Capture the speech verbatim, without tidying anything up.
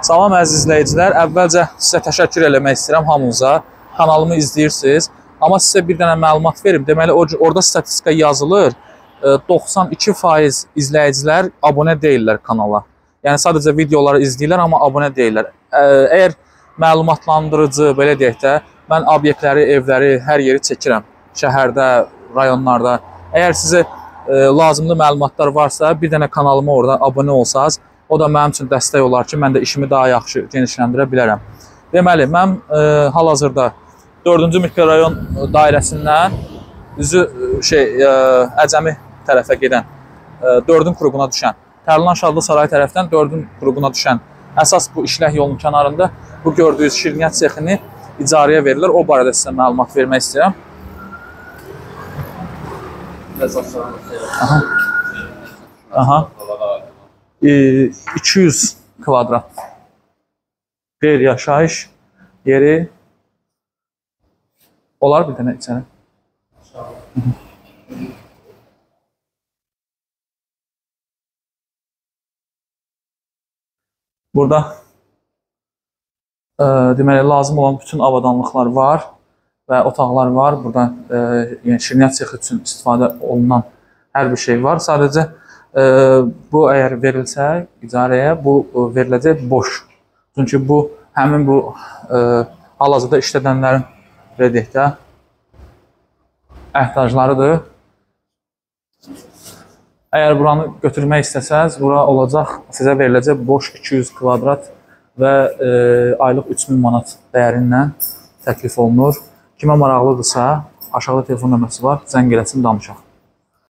Salam əziz izləyicilər, əvvəlcə sizə təşəkkür eləmək istəyirəm hamınıza. Kanalımı izləyirsiniz. Amma sizə bir dənə məlumat verim. Deməli, orada statistika yazılır. doxsan iki faiz izləyicilər abunə deyirlər kanala. Yəni, sadəcə videoları izləyirlər, amma abunə deyirlər. Əgər məlumatlandırıcı, belə deyək də, mən obyektləri, evləri, hər yeri çəkirəm. Şəhərdə, rayonlarda. Əgər sizə lazımlı məlumatlar varsa, bir dənə kanalıma orada abunə olsanız, o da mənim üçün dəstək olar ki, mən də işimi daha yaxşı genişləndirə bilərəm. Deməli, mən e, hal-hazırda dördüncü mikrorayon dairəsindən üzü şey, e, Əcəmi tərəfə gedən, e, dördün qrupuna düşən, Tərlan Şadlı Sarayı tərəfdən dördün qrupuna düşən əsas bu işlək yolun kənarında bu gördüyünüz şirniyyat sexini icarəyə verilir. O barədə sizə məlumat vermək istəyirəm. Aha. Aha. iki yüz kvadrat qeyri-yaşayış yeri olar bir dənə içəri. Burada e, deməli lazım olan bütün avadanlıqlar var və otaqlar var. Burada e, yəni şirniyyat sexi üçün istifadə olunan hər bir şey var. Sadəcə e, bu əgər verilsə icarəyə, bu veriləcək boş. Çünki bu həmin bu e, hal-hazırda işlədənlərin belə deyək də ehtiyaclarıdır. Əgər buranı götürmək istəsəz, bura olacaq, sizə veriləcək boş iki yüz kvadrat və e, aylıq üç min manat dəyərindən təklif olunur. Kimə maraqlıdırsa, aşağıda telefon nömrəsi var, zəng eləsin, danışaq.